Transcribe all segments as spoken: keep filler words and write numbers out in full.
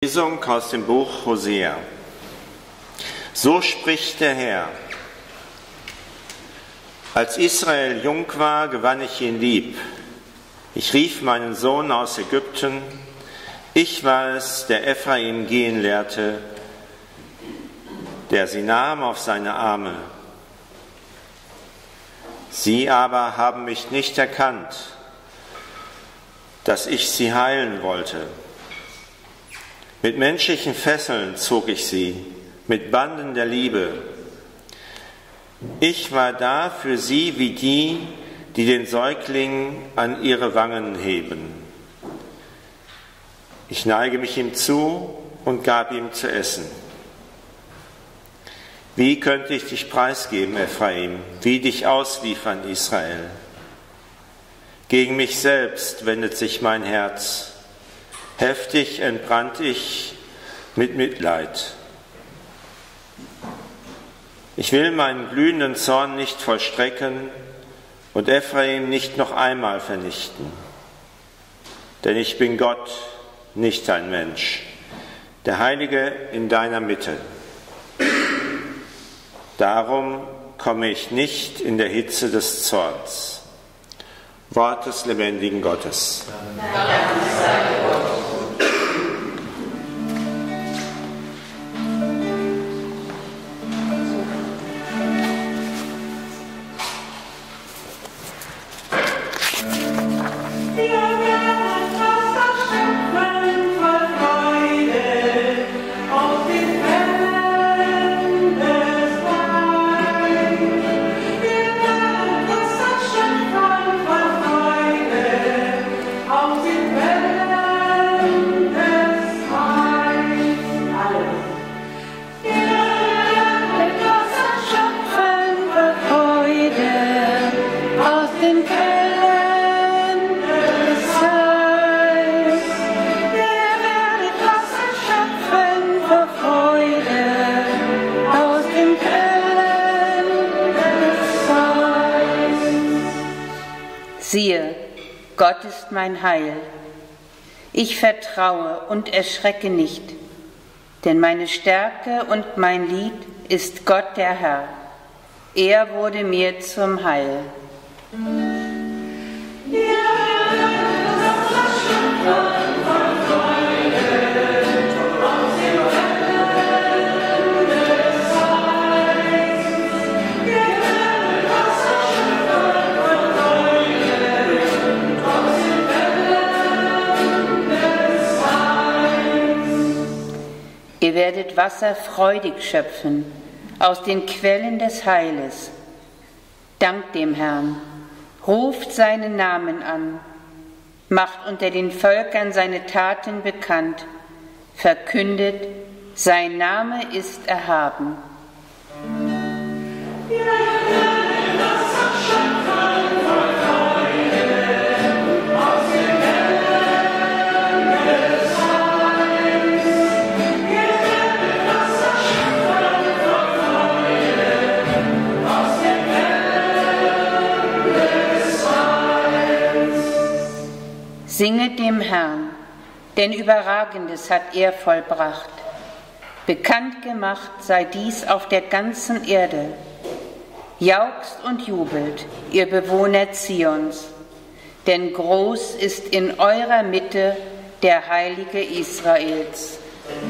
Lesung aus dem Buch Hosea. So spricht der Herr: Als Israel jung war, gewann ich ihn lieb. Ich rief meinen Sohn aus Ägypten. Ich war es, der Ephraim gehen lehrte, der sie nahm auf seine Arme. Sie aber haben mich nicht erkannt, dass ich sie heilen wollte. Mit menschlichen Fesseln zog ich sie, mit Banden der Liebe. Ich war da für sie wie die, die den Säugling an ihre Wangen heben. Ich neige mich ihm zu und gab ihm zu essen. Wie könnte ich dich preisgeben, Ephraim, wie dich ausliefern, Israel? Gegen mich selbst wendet sich mein Herz. Heftig entbrannt ich mit Mitleid. Ich will meinen glühenden Zorn nicht vollstrecken und Ephraim nicht noch einmal vernichten. Denn ich bin Gott, nicht ein Mensch, der Heilige in deiner Mitte. Darum komme ich nicht in der Hitze des Zorns. Wort des lebendigen Gottes. Siehe, Gott ist mein Heil. Ich vertraue und erschrecke nicht, denn meine Stärke und mein Lied ist Gott der Herr. Er wurde mir zum Heil. Ihr werdet Wasser freudig schöpfen aus den Quellen des Heiles. Dankt dem Herrn, ruft seinen Namen an, macht unter den Völkern seine Taten bekannt, verkündet, sein Name ist erhaben. Singet dem Herrn, denn Überragendes hat er vollbracht. Bekannt gemacht sei dies auf der ganzen Erde. Jauchzt und jubelt, ihr Bewohner Zions, denn groß ist in eurer Mitte der Heilige Israels.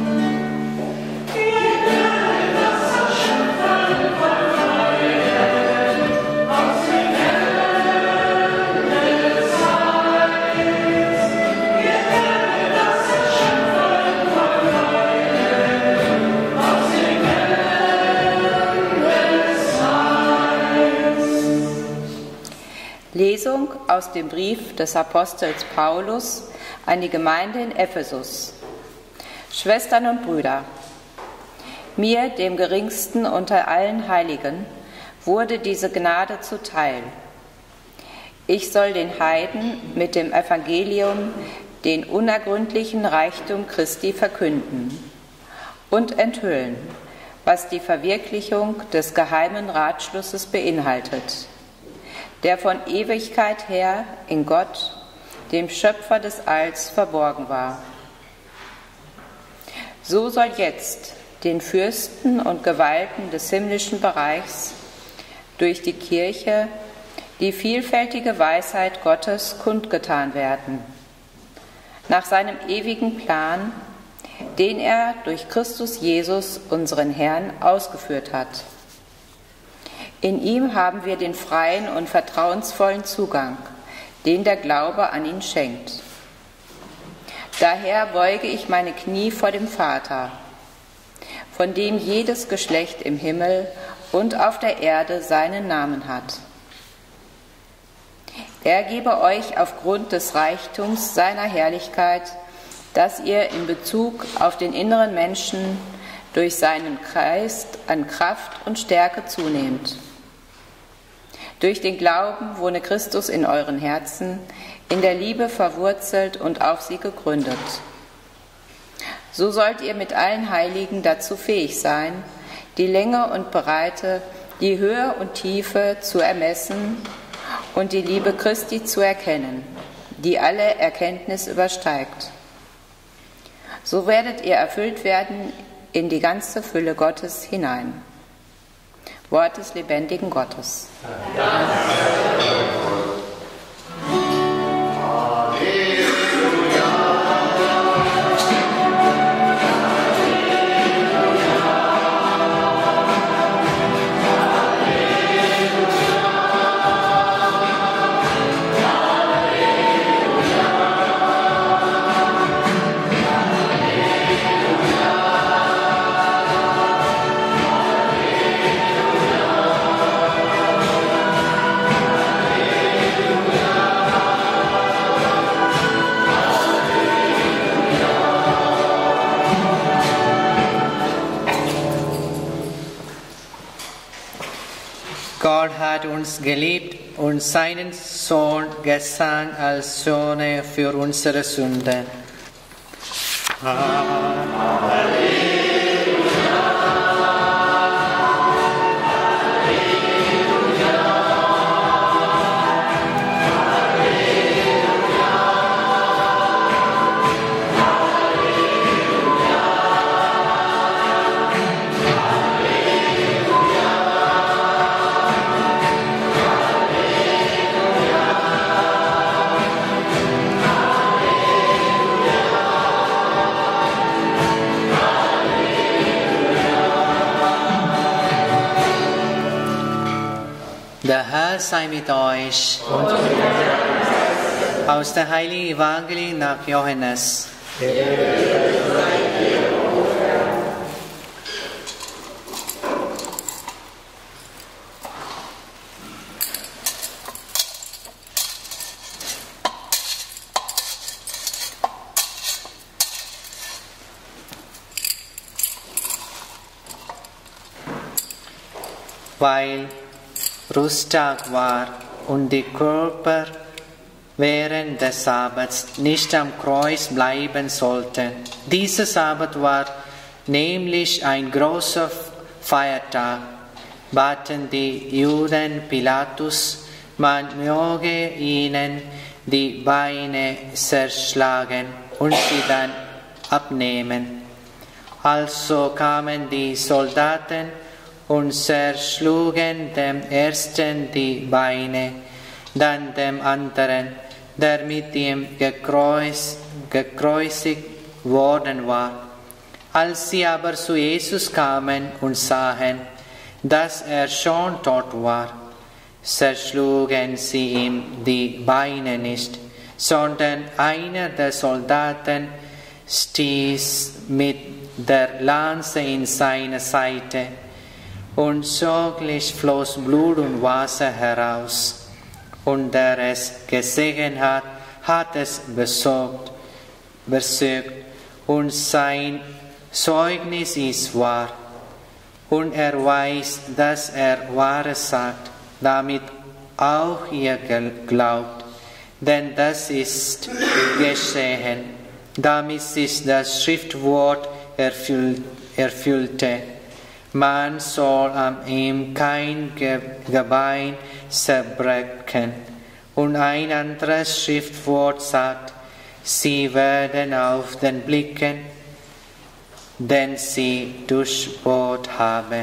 Lesung aus dem Brief des Apostels Paulus an die Gemeinde in Ephesus. Schwestern und Brüder, mir, dem geringsten unter allen Heiligen, wurde diese Gnade zuteil. Ich soll den Heiden mit dem Evangelium den unergründlichen Reichtum Christi verkünden und enthüllen, was die Verwirklichung des geheimen Ratschlusses beinhaltet, der von Ewigkeit her in Gott, dem Schöpfer des Alls, verborgen war. So soll jetzt den Fürsten und Gewalten des himmlischen Bereichs durch die Kirche die vielfältige Weisheit Gottes kundgetan werden, nach seinem ewigen Plan, den er durch Christus Jesus, unseren Herrn, ausgeführt hat. In ihm haben wir den freien und vertrauensvollen Zugang, den der Glaube an ihn schenkt. Daher beuge ich meine Knie vor dem Vater, von dem jedes Geschlecht im Himmel und auf der Erde seinen Namen hat. Er gebe euch aufgrund des Reichtums seiner Herrlichkeit, dass ihr in Bezug auf den inneren Menschen durch seinen Geist an Kraft und Stärke zunehmt. Durch den Glauben wohne Christus in euren Herzen, in der Liebe verwurzelt und auf sie gegründet. So sollt ihr mit allen Heiligen dazu fähig sein, die Länge und Breite, die Höhe und Tiefe zu ermessen und die Liebe Christi zu erkennen, die alle Erkenntnis übersteigt. So werdet ihr erfüllt werden in die ganze Fülle Gottes hinein. Wort des lebendigen Gottes. Gott hat uns geliebt und seinen Sohn gesandt als Söhne für unsere Sünden. Der Herr sei mit euch. Und aus der Heiligen Evangelium nach Johannes. Weil Ruhetag war und die Körper während des Sabbats nicht am Kreuz bleiben sollten. Dieser Sabbat war nämlich ein großer Feiertag. Baten die Juden Pilatus, man möge ihnen die Beine zerschlagen und sie dann abnehmen. Also kamen die Soldaten und zerschlugen dem ersten die Beine, dann dem anderen, der mit ihm gekreuz, gekreuzigt worden war. Als sie aber zu Jesus kamen und sahen, dass er schon tot war, zerschlugen sie ihm die Beine nicht, sondern einer der Soldaten stieß mit der Lanze in seine Seite, und sogleich floss Blut und Wasser heraus. Und der es gesehen hat, hat es besorgt, besorgt, und sein Zeugnis ist wahr. Und er weiß, dass er Wahres sagt, damit auch ihr glaubt. Denn das ist geschehen, damit sich das Schriftwort erfüllt, erfüllte. Man soll an ihm kein Gebein zerbrechen. Und ein anderes Schriftwort sagt, sie werden auf den Blicken den sie durchbohrt haben.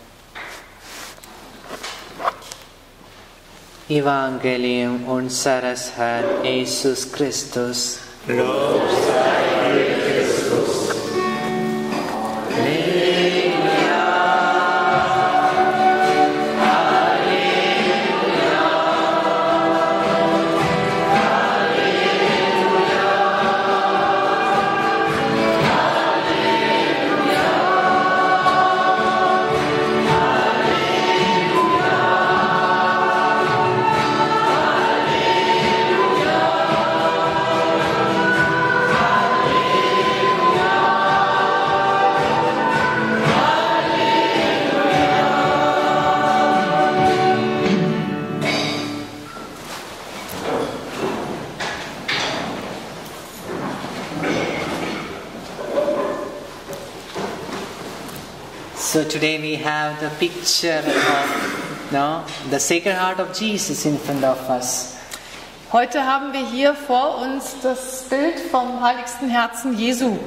Evangelium unseres Herrn Jesus Christus. Lob sei dir, Christus. So today we have the picture of no, the Sacred Heart of Jesus in front of us. Heute haben wir hier vor uns das Bild vom heiligsten Herzen Jesu.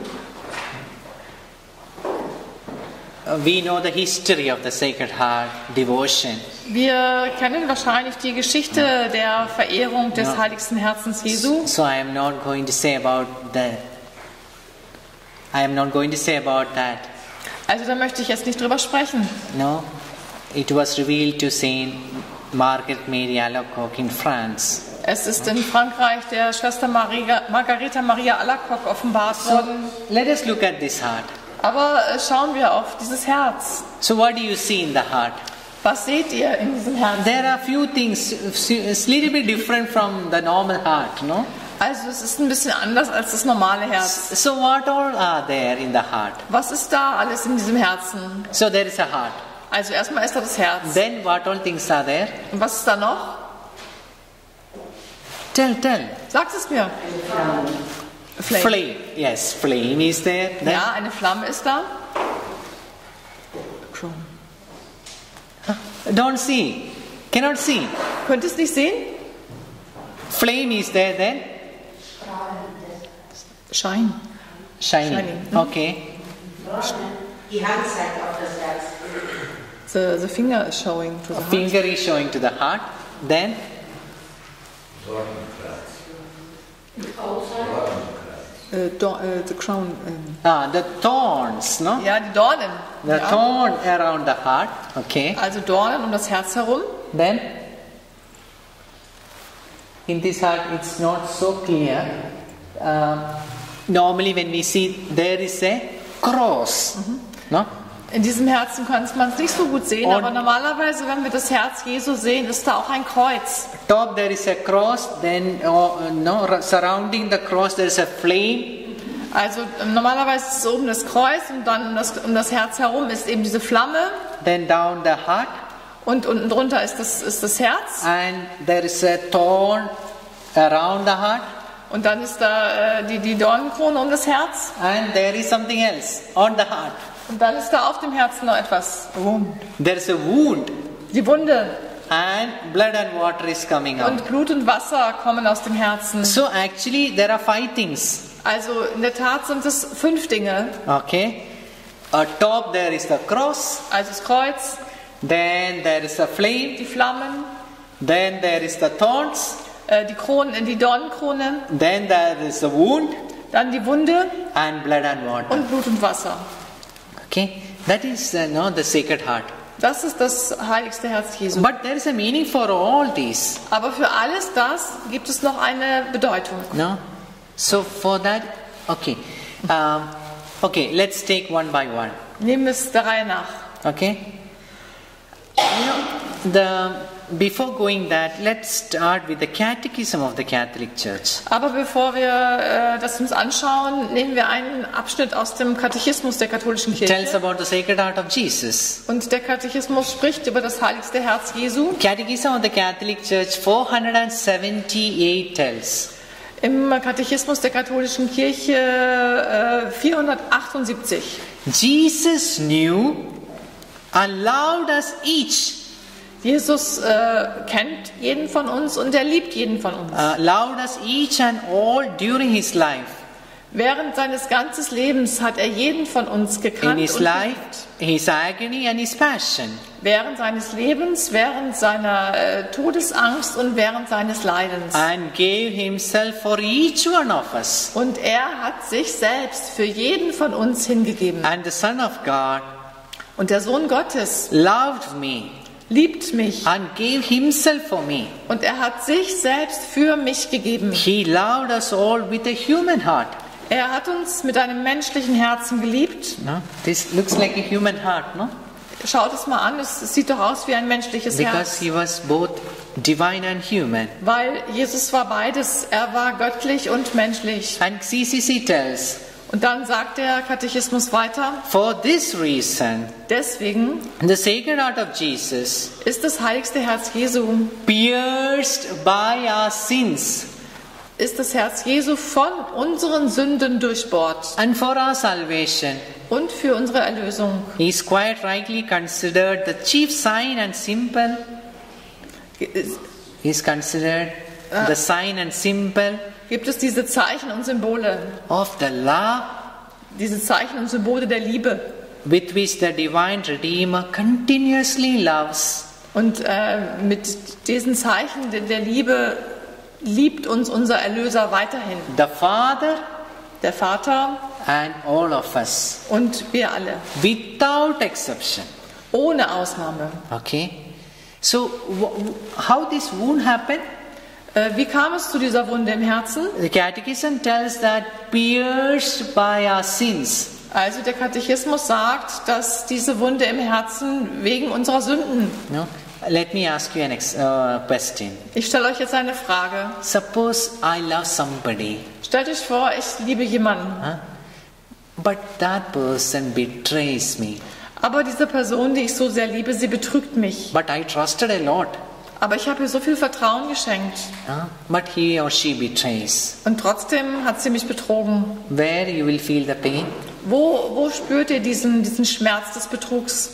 We know the history of the Sacred Heart devotion. Wir kennen wahrscheinlich die Geschichte der Verehrung des heiligsten Herzens Jesu. So I am not going to say about that. I am not going to say about that. Also da möchte ich jetzt nicht drüber sprechen. No, it was revealed to Saint Margaret Mary Alacoque in France. Es ist in Frankreich der Schwester Maria, Margareta Maria Alacoque offenbart worden. So let us look at this heart. Aber äh, schauen wir auf dieses Herz. So what do you see in the heart? Was seht ihr in diesem Herzen? There are few things. It's a little bit different from the normal heart, no? Also es ist ein bisschen anders als das normale Herz. So what all are there in the heart? Was ist da alles in diesem Herzen? So there is a heart. Also erstmal ist da das Herz. Then what all things are there? Und was ist da noch? Tell, tell. Sagt es mir. Flame. Flame. Yes, flame is there. Then Ja, eine Flamme ist da. don't see. Cannot see. Könnt ihr es nicht sehen? Flame is there then. Shine. Shining. Shining. Okay. Die Hand zeigt auf das Herz. The, the finger is showing to the A heart. finger is showing to the heart. Then Uh, do, uh, the crown. Um, ah, the thorns, no? ja, die Dornen. The Ja. thorn around the heart. Okay. Also Dornen um das Herz herum. Then in this heart it's not so clear. Um, normally when we see there is a cross, no? In diesem Herzen kann man es nicht so gut sehen, Und- aber normalerweise, wenn wir das Herz Jesu sehen, ist da auch ein Kreuz. Top there is a cross, then uh, no surrounding the cross there is a flame. Also ähm, normalerweise ist es oben das Kreuz und dann um das, um das Herz herum ist eben diese Flamme Then down the heart, und unten drunter ist das, ist das Herz and there is a thorn around the heart, und dann ist da äh, die, die Dornenkrone um das Herz and there is something else on the heart. und dann ist da auf dem Herzen noch etwas. There is a wound, Die Wunde and blood and water is coming out. und Blut und Wasser kommen aus dem Herzen. So actually there are five things. Also in der Tat sind es fünf Dinge. Okay. At top there is the cross, Also das Kreuz, then there is a flame, die Flammen, then there is the thorns, äh, die Kronen, die Dornenkrone, then there is a wound, dann die Wunde and blood and water. und Blut und Wasser. Okay, that is uh, no the Sacred Heart. Das ist das heiligste Herz Jesu. But there is a meaning for all these. Aber für alles das gibt es noch eine Bedeutung. No, so for that, okay, um, okay. Let's take one by one. Nehmen wir es der Reihe nach. Okay. You know, the before going that, let's start with the Catechism of the Catholic Church. Aber bevor wir äh, das uns anschauen, nehmen wir einen Abschnitt aus dem Katechismus der katholischen It tells Kirche. about the Sacred Heart of Jesus. Und der Katechismus spricht über das heiligste Herz Jesu. Catechism of the Catholic Church four seventy-eight tells. Im Katechismus der katholischen Kirche äh, vierhundertachtundsiebzig. Jesus knew and loved us each. Jesus äh, kennt jeden von uns und er liebt jeden von uns. Uh, loved us each and all during his life. Während seines ganzen Lebens hat er jeden von uns In gekannt his und life, his agony and his passion. während seines Lebens, während seiner äh, Todesangst und während seines Leidens. And gave himself for each one of us. Und er hat sich selbst für jeden von uns hingegeben. And the Son of God Und der Sohn Gottes loved me liebt mich and gave himself for me. und er hat sich selbst für mich gegeben. He loved us all with a human heart. Er hat uns mit einem menschlichen Herzen geliebt. No? This looks like a human heart, no? Schaut es mal an, es sieht doch aus wie ein menschliches Because Herz. he was both divine and human. Weil Jesus war beides. Er war göttlich und menschlich. And C C C tells, Und dann sagt der Katechismus weiter, for this reason, deswegen the Sacred Heart of Jesus, ist das heiligste Herz Jesu, pierced by our sins ist das Herz Jesu von unseren Sünden durchbohrt and for our salvation, und für unsere Erlösung. is quite rightly considered the chief sign and symbol. Is considered the sign and symbol Gibt es diese Zeichen und Symbole, of the love diese Zeichen und Symbole der Liebe. with which the divine Redeemer continuously loves. Und äh, mit diesen Zeichen der- der Liebe liebt uns unser Erlöser weiterhin. The Father Der Vater and all of us, und wir alle, without exception. ohne Ausnahme. Okay? So, wh- wh- how this wound happened? Äh, wie kam es zu dieser Wunde im Herzen? The Catechism tells that pierced by our sins. Also der Katechismus sagt, dass diese Wunde im Herzen wegen unserer Sünden. No? Let me ask you an ex- uh, question. Ich stelle euch jetzt eine Frage. Suppose I love somebody, Stellt euch vor, ich liebe jemanden, but that person betrays me. aber diese Person, die ich so sehr liebe, sie betrügt mich. But I trusted a lot. Aber ich habe ihr so viel Vertrauen geschenkt huh? But he or she betrays. und trotzdem hat sie mich betrogen. Where you will feel the pain? Wo, wo spürt ihr diesen, diesen Schmerz des Betrugs?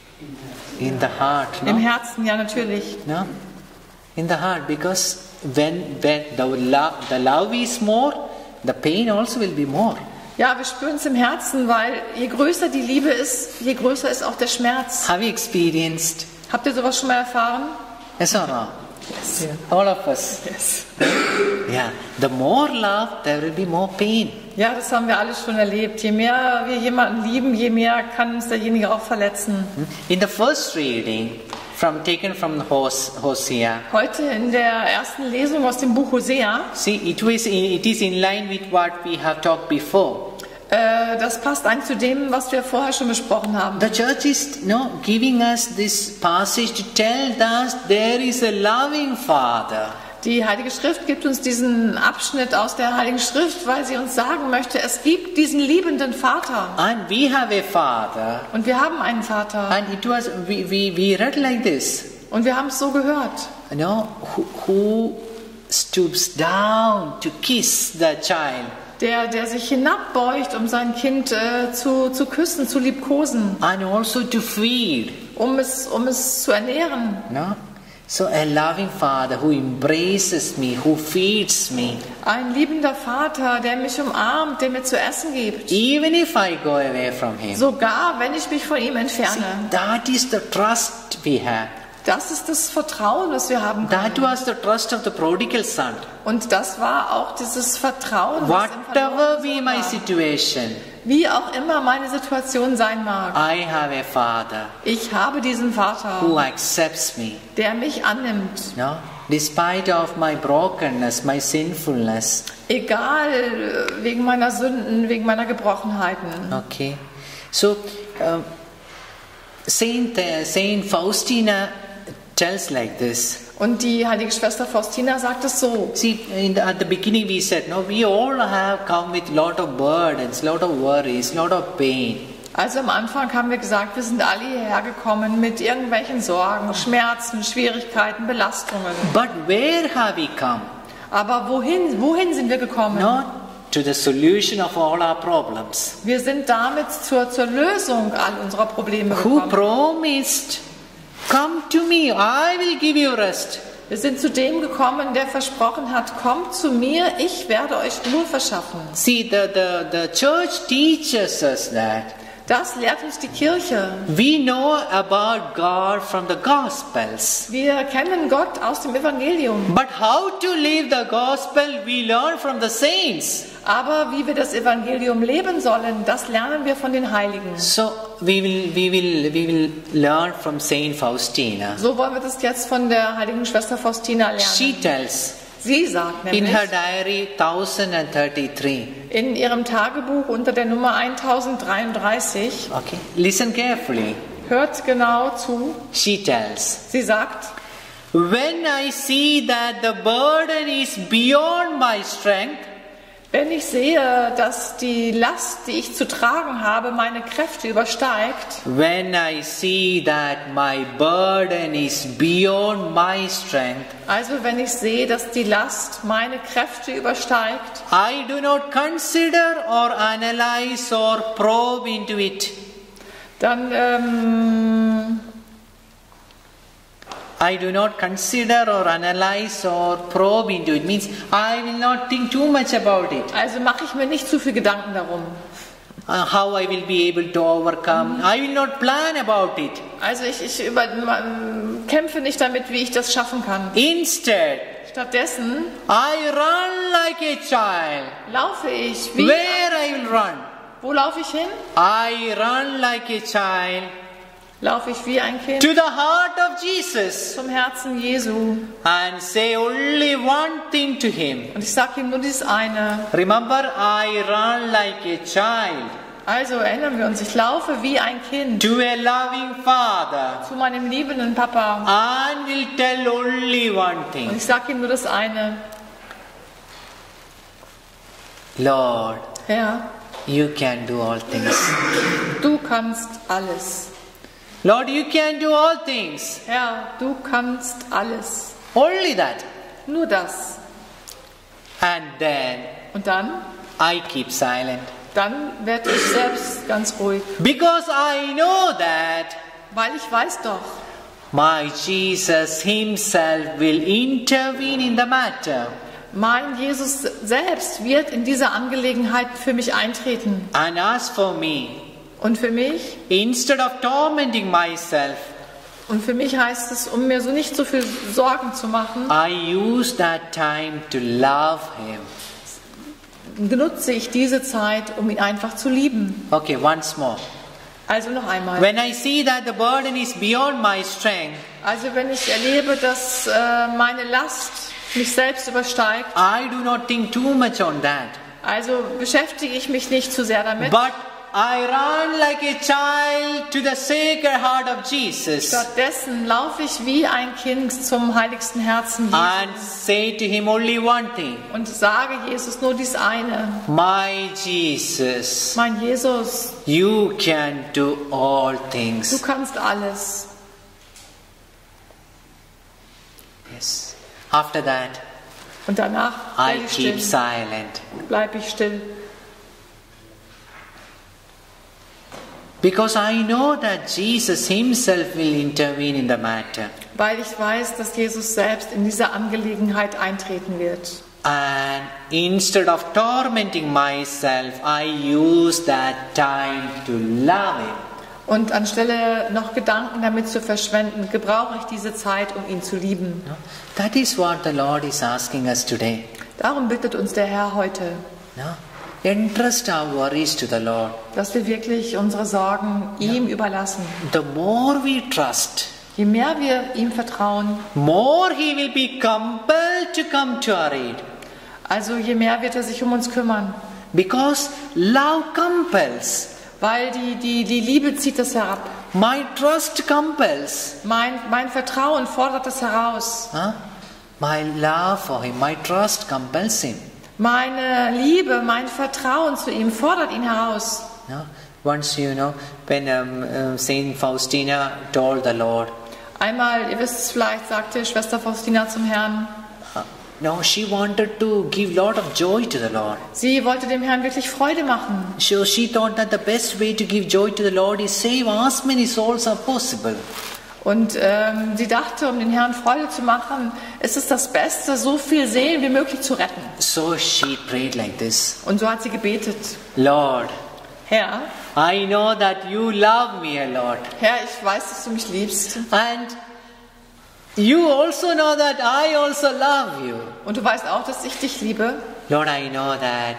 In the heart, Im no? Herzen, ja natürlich. No? In the heart, because when, when the, love, the love is more, the pain also will be more. Ja, wir spüren es im Herzen, weil je größer die Liebe ist, je größer ist auch der Schmerz. Have you experienced? Habt ihr sowas schon mal erfahren? Yes or no? Yes. All of us. Yes. Yeah. The more love, there will be more pain. Ja, das haben wir alle schon erlebt. Je mehr wir jemanden lieben, je mehr kann uns derjenige auch verletzen. In the first reading, from taken from Hos- Hosea, Heute in der ersten Lesung aus dem Buch Hosea, see, it, was, it is in line with what we have talked before. äh, das passt ein zu dem, was wir vorher schon besprochen haben. The church is no, giving us this passage to tell us there is a loving Father. Die Heilige Schrift gibt uns diesen Abschnitt aus der Heiligen Schrift, weil sie uns sagen möchte, es gibt diesen liebenden Vater. And we have a Father. Und wir haben einen Vater. And it was, we, we, we read like this, Und wir haben es so gehört. you know, who, who stoops down to kiss the child. Der, der sich hinabbeugt, um sein Kind äh, zu, zu küssen, zu liebkosen, And also to feed. um es, um es zu ernähren. No? So a loving Father who embraces me, who feeds me. Ein liebender Vater, der mich umarmt, der mir zu essen gibt. Even if I go away from him. Sogar wenn ich mich von ihm entferne. That is the trust we have. Das ist das Vertrauen, das wir haben That können. was the trust of the prodigal son. Und das war auch dieses Vertrauen, was im Whatever verlorenen be Sohn my war. situation, Wie auch immer meine Situation sein mag. I have a Father Ich habe diesen who Vater, accepts me. der mich annimmt. No? Despite of my brokenness, my sinfulness. Egal, äh, wegen meiner Sünden, wegen meiner Gebrochenheiten. Okay. So, um, Saint, uh, Saint Faustina tells like this. Und die heilige Schwester Faustina sagt es so. See, in the, at the beginning we said, no, we all have come with lot of burdens, lot of worries, lot of pain. Also am Anfang haben wir gesagt, wir sind alle hierher gekommen mit irgendwelchen Sorgen, Schmerzen, Schwierigkeiten, Belastungen. But where have we come? Aber wohin, wohin sind wir gekommen? Not to the solution of all our problems. Wir sind damit zur, zur Lösung all unserer Probleme Who gekommen. promised, come to me, I will give you rest. Wir sind zu dem gekommen, der versprochen hat, kommt zu mir, ich werde euch Ruhe verschaffen. See, the, the, the church teaches us that. Das lehrt uns die Kirche. We know about God from the Gospels. Wir kennen Gott aus dem Evangelium. But how to live the Gospel, we learn from the saints. Aber wie wir das Evangelium leben sollen, das lernen wir von den Heiligen. So we will, we will, we will learn from Saint Faustina. So wollen wir das jetzt von der heiligen Schwester Faustina lernen. She tells Sie sagt in nämlich her diary one thousand thirty-three. in ihrem Tagebuch unter der Nummer tausenddreiunddreißig, Okay, listen carefully. hört genau zu, She tells, sie sagt, when I see that the burden is beyond my strength, wenn ich sehe, dass die Last, die ich zu tragen habe, meine Kräfte übersteigt, when I see that my burden is beyond my strength, also wenn ich sehe, dass die Last meine Kräfte übersteigt, I do not consider or analyze or probe into it. dann ähm, I do not consider or analyze or probe into it. Means I will not think too much about it. also mache ich mir nicht zu viel Gedanken darum. Uh, how I will be able to overcome. I will not plan about it. Also ich, ich über, ähm, kämpfe nicht damit, wie ich das schaffen kann. Instead, Stattdessen I run like a child. laufe ich wie... Where I will run? Wo laufe ich hin? I run like a child Laufe ich wie ein Kind to the heart of Jesus zum Herzen Jesu. and say only one thing to him. Und ich sage ihm nur dieses eine. Remember, I run like a child Also erinnern wir uns, ich laufe wie ein Kind to a loving Father zu meinem liebenden Papa. and will tell only one Und thing. ich sage ihm nur das eine. Lord, Herr, you can do all things. du kannst alles. Lord, you can do all things. Herr, du kannst alles. Only that. Nur das. And then Und dann? I keep silent. Dann werde ich selbst ganz ruhig. Because I know that Weil ich weiß doch, my Jesus himself will intervene in the matter. mein Jesus selbst wird in dieser Angelegenheit für mich eintreten. And as for me, Und für mich, instead of tormenting myself, und für mich heißt es, um mir so nicht so viel Sorgen zu machen, I use that time to love him. benutze ich diese Zeit, um ihn einfach zu lieben. Okay, once more. Also noch einmal. When I see that the burden is beyond my strength, Also wenn ich erlebe, dass äh, meine Last mich selbst übersteigt, I do not think too much on that. also beschäftige ich mich nicht zu sehr damit. But I run like a child to the sacred heart of Jesus Stattdessen laufe ich wie ein Kind zum heiligsten Herzen and Jesus say to him only one thing. und sage Jesus nur dies eine. My Jesus, Mein Jesus, you can do all du things. kannst alles. Yes. After that, Und danach I werde ich keep still. silent. Bleibe ich still. Because I know that Jesus himself will intervene in the matter. Weil ich weiß, dass Jesus selbst in dieser Angelegenheit eintreten wird. And instead of tormenting myself, I use that time to love him. Und anstelle noch Gedanken damit zu verschwenden, gebrauche ich diese Zeit, um ihn zu lieben. No? That is what the Lord is asking us today. Darum bittet uns der Herr heute, No? Entrust our worries to the Lord. dass wir wirklich unsere Sorgen ihm überlassen. The more we trust, Je mehr wir ihm vertrauen, more he will be compelled to come to our aid. also je mehr wird er sich um uns kümmern. Because love compels. Weil die, die, die Liebe zieht das herab. My trust compels. Mein, mein Vertrauen fordert das heraus. Huh? My love for him, my trust compels him. Meine Liebe, mein Vertrauen zu ihm fordert ihn heraus. No? Once, you know, when um, uh, Saint Faustina told the Lord, Einmal, ihr wisst es vielleicht, sagte Schwester Faustina zum Herrn, uh, no, she wanted to give lot of joy to the Lord. sie wollte dem Herrn wirklich Freude machen. So she thought that the best way to give joy to the Lord is save as many souls as possible. Und ähm, sie dachte, um den Herrn Freude zu machen, ist es das Beste, so viel Seelen wie möglich zu retten. So she prayed like this. Und so hat sie gebetet. Lord, Herr, I know that you love me a lot. Herr, ich weiß, dass du mich liebst. And you also know that I also love you. Und du weißt auch, dass ich dich liebe. Lord, I know that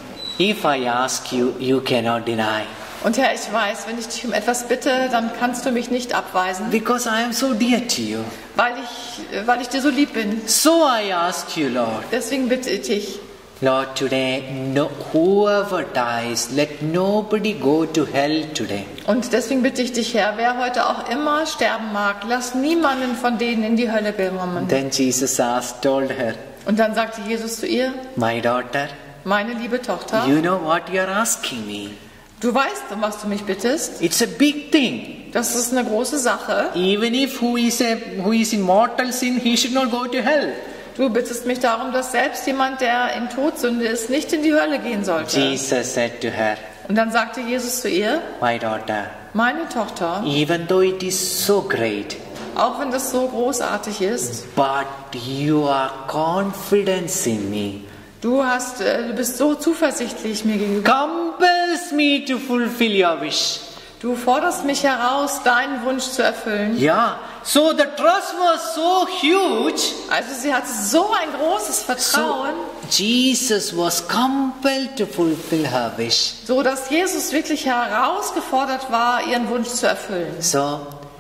if I ask you, you cannot deny. Und Herr, ich weiß, wenn ich dich um etwas bitte, dann kannst du mich nicht abweisen, Because I am so dear to you. weil ich, weil ich dir so lieb bin. So I ask you, Lord. Deswegen bitte ich dich. Lord, today, no, whoever dies, let nobody go to hell today. Und deswegen bitte ich dich, Herr, wer heute auch immer sterben mag, lass niemanden von denen in die Hölle kommen. Then Jesus asked, told her, Und dann sagte Jesus zu ihr, my daughter, meine liebe Tochter, you know what you are asking me. du weißt, um was du mich bittest. It's a big thing. Das ist eine große Sache. Even if who is a who is in mortal sin, he should not go to hell. Du bittest mich darum, dass selbst jemand, der in Todsünde ist, nicht in die Hölle gehen sollte. Jesus said to her, Und dann sagte Jesus zu ihr, my daughter, meine Tochter, even though it is so great, auch wenn das so großartig ist, but you are confident in me, du hast, äh, du bist so zuversichtlich mir gegenüber. compels me to fulfill your wish. Du forderst mich heraus, deinen Wunsch zu erfüllen. Yeah. So the trust was so huge. Also sie hatte so ein großes Vertrauen, So Jesus was compelled to fulfill her wish. so dass Jesus wirklich herausgefordert war, ihren Wunsch zu erfüllen. So,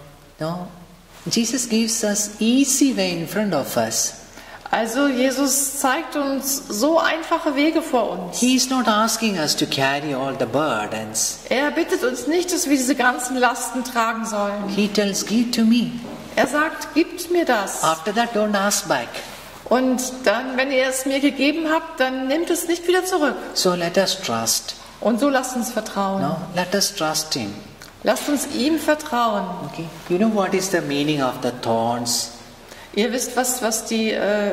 no, Jesus gives us easy way in front of us. Also Jesus zeigt uns so einfache Wege vor uns. He is not asking us to carry all the burdens. Er bittet uns nicht, dass wir diese ganzen Lasten tragen sollen. He tells, give to me. Er sagt, gebt mir das. After that, don't ask back. Und dann, wenn ihr es mir gegeben habt, dann nehmt es nicht wieder zurück. So let us trust. Und so lasst uns vertrauen. No, let us trust Him. Lasst uns ihm vertrauen. Okay. You know what is the meaning of the thorns? Ihr wisst, was, was die, äh,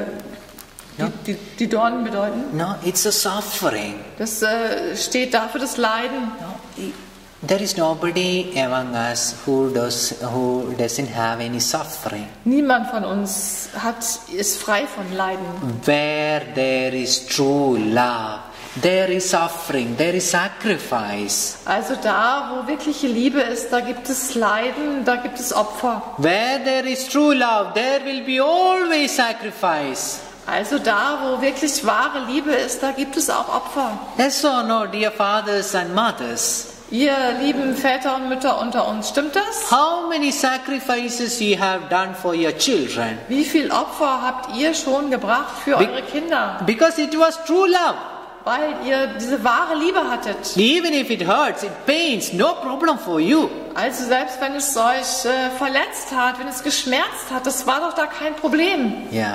Ja. die, die, die Dornen bedeuten? No, it's a suffering. Das äh, steht dafür das Leiden. No, there is nobody among us who does who doesn't have any suffering. Niemand von uns hat, ist frei von Leiden. Where there is true love, there is suffering, there is sacrifice. Also da, wo wirkliche Liebe ist, da gibt es Leiden, da gibt es Opfer. Where there is true love, there will be always sacrifice. Also da, wo wirklich wahre Liebe ist, da gibt es auch Opfer. Yes or no, dear fathers and mothers? Ihr lieben Väter und Mütter unter uns, stimmt das? How many sacrifices you have done for your children? Wie viel Opfer habt ihr schon gebracht für Be- eure Kinder? Because it was true love. Weil ihr diese wahre Liebe hattet. Even if it hurts, it pains, no problem for you. Also selbst wenn es euch äh, verletzt hat, wenn es geschmerzt hat, das war doch da kein Problem. Yeah.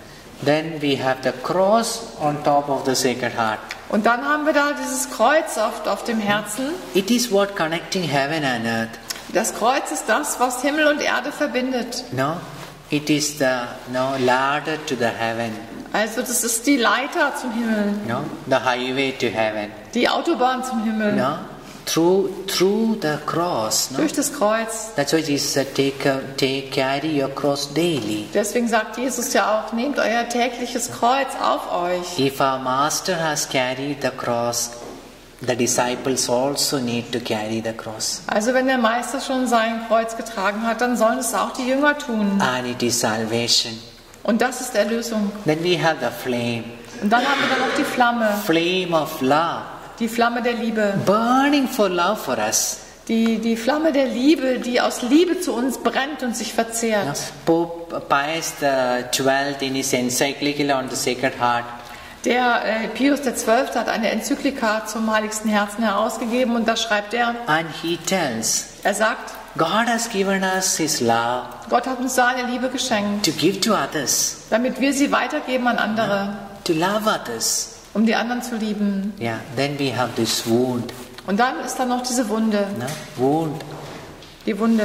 Then we have the cross on top of the Sacred Heart. Und dann haben wir da dieses Kreuz auf, auf dem Herzen. It is what connecting heaven and earth. Das Kreuz ist das, was Himmel und Erde verbindet. No, it is the no ladder to the heaven. Also das ist die Leiter zum Himmel, No, the highway to heaven. die Autobahn zum Himmel, No, through through the cross. No, durch das Kreuz. that's why Jesus said, take a, take carry your cross daily. Deswegen sagt Jesus ja auch, nehmt euer tägliches Kreuz auf euch. If our master has carried the cross, the disciples also need to carry the cross. Also wenn der Meister schon sein Kreuz getragen hat, dann sollen es auch die Jünger tun. And it is salvation. Und das ist Erlösung. Then we have the flame, Und dann haben wir dann noch die Flamme, flame of love, die Flamme der Liebe. burning for love for us. Die, die Flamme der Liebe, die aus Liebe zu uns brennt und sich No, verzehrt. Pope Pius the twelfth in his encyclical on the Sacred Heart, Der äh, Pius der Zwölfte hat eine Enzyklika zum Heiligsten Herzen herausgegeben und da schreibt er, and he tells, er sagt, God has given us His love Gott hat uns seine Liebe geschenkt, to give to others, damit wir sie weitergeben an andere, to love others. um die anderen zu lieben. Yeah, then we have this wound. Und dann ist da noch diese Wunde, No? Wound, die Wunde,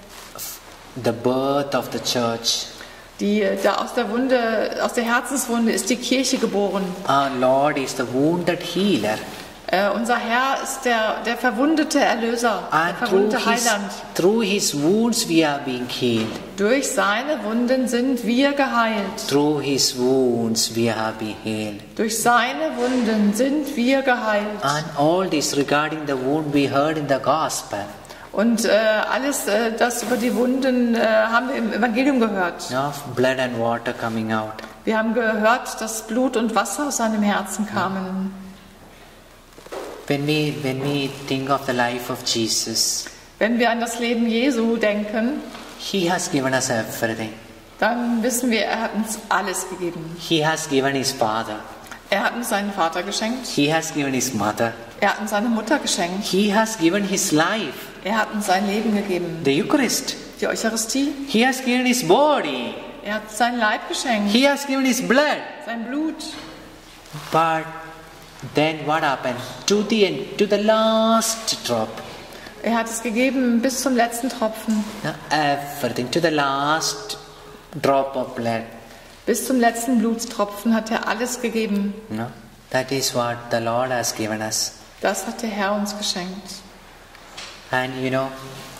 the birth of the church. die da aus der Wunde, aus der Herzenswunde ist die Kirche geboren. Our Lord is the wounded healer. Äh, unser Herr ist der, der verwundete Erlöser, der And through verwundete his, Heiland. through his wounds we are being healed. Durch seine Wunden sind wir geheilt. Through his wounds we are being healed. Durch seine Wunden sind wir geheilt. And all this regarding the wound we heard in the gospel. Und äh, alles, äh, das über die Wunden, äh, haben wir im Evangelium gehört. No, blood and water coming out. Wir haben gehört, dass Blut und Wasser aus seinem Herzen kamen. When we, when we think of the life of Jesus, Wenn wir an das Leben Jesu denken, he has given us everything. dann wissen wir, er hat uns alles gegeben. He has given his father. Er hat uns seinen Vater geschenkt. He has given his mother. Er hat uns seine Mutter geschenkt. He has given his life. Er hat uns sein Leben gegeben. The Eucharist. Die Eucharistie. He has given his body. Er hat seinen Leib geschenkt. He has given his blood. Sein Blut. But then what happened? To the end, to the last drop. Er hat es gegeben bis zum letzten Tropfen. No, everything. To the last drop of blood. Bis zum letzten Blutstropfen hat er alles gegeben. No, that is what the Lord has given us. Das hat der Herr uns geschenkt. And you know,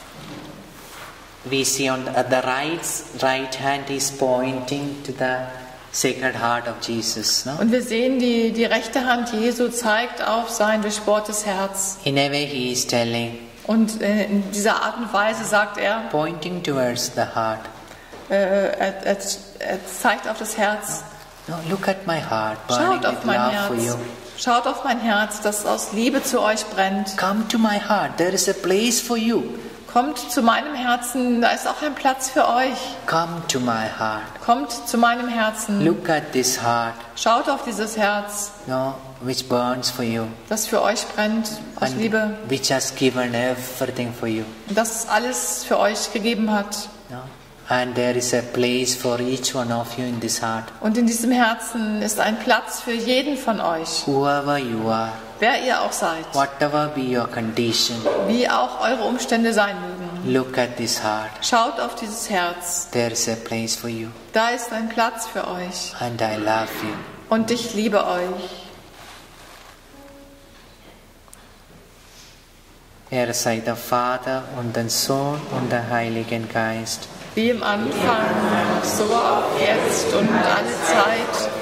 we see on the, at the right, right hand is pointing to the Sacred Heart of Jesus. No? Und wir sehen, die, die rechte Hand Jesu zeigt auf sein durchbohrtes Herz. In a way he is telling, Und äh, in dieser Art und Weise sagt er, pointing towards the heart. äh, er, er, er zeigt auf das Herz. No, look at my heart burning Schaut auf with mein love for you. Herz. Schaut auf mein Herz, das aus Liebe zu euch brennt. Come to my heart. There is a place for you. Kommt zu meinem Herzen, da ist auch ein Platz für euch. Come to my heart. Kommt zu meinem Herzen. Look at this heart, Schaut auf dieses Herz, no, which burns for you, das für euch brennt, aus and Liebe. which has given everything for you. Und das alles für euch gegeben hat. No? And there is a place for each one of you in this heart. Und in diesem Herzen ist ein Platz für jeden von euch, Whoever you are, wer ihr auch seid, whatever be your condition, wie auch eure Umstände sein mögen. look at this heart. Schaut auf dieses Herz, There is a place for you, da ist ein Platz für euch. and I love you. Und ich liebe euch. Ehre sei der Vater und den Sohn und der Heiligen Geist. Wie im Anfang, so auch jetzt und alle Zeit